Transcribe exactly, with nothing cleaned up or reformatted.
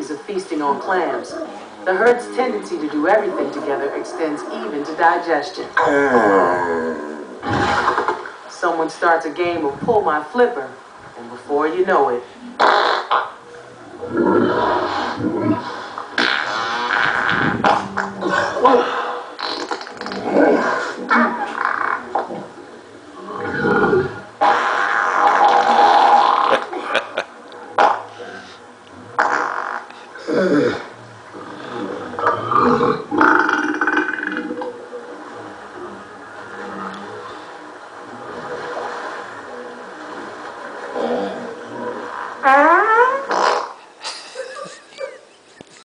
centuries of feasting on clams. The herd's tendency to do everything together extends even to digestion. Someone starts a game of pull my flipper, and before you know it, Whoa.